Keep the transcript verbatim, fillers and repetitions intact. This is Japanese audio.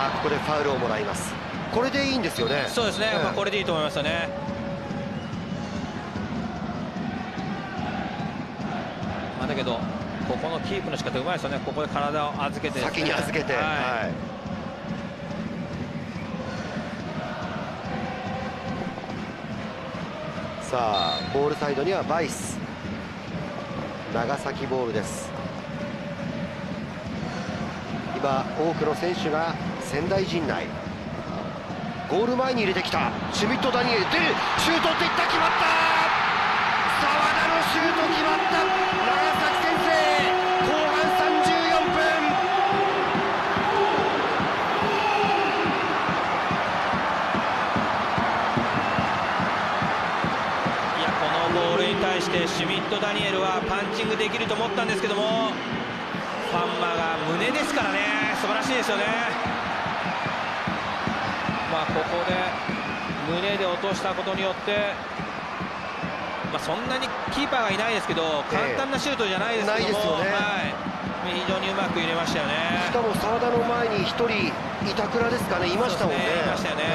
あここでファウルをもらいます。これでいいんですよね。 そうですね、 ええ、 まあ、これでいいと思いますよね。まあ、だけどここのキープの仕方うまいですよね。ここで体を預けて、ね、 先に預けて、はい、はい、さあボールサイドにはバイス、長崎ボールです。今多くの選手が仙台陣内、ゴール前に入れてきたシュミット・ダニエル、出る、シュートっていった、決まった、澤田のシュート決まった、長崎先制、後半さんじゅうよんぷん。 いや、このボールに対してシュミット・ダニエルはパンチングできると思ったんですけども、ファンマが胸ですからね、素晴らしいですよね。まあ、ここで胸で落としたことによって、まあ、そんなにキーパーがいないですけど、簡単なシュートじゃないですけども、 ないですよね、 はい、非常にうまく入れましたよね。 しかも澤田の前にひとり板倉ですかね、いましたもんね。 いましたよね。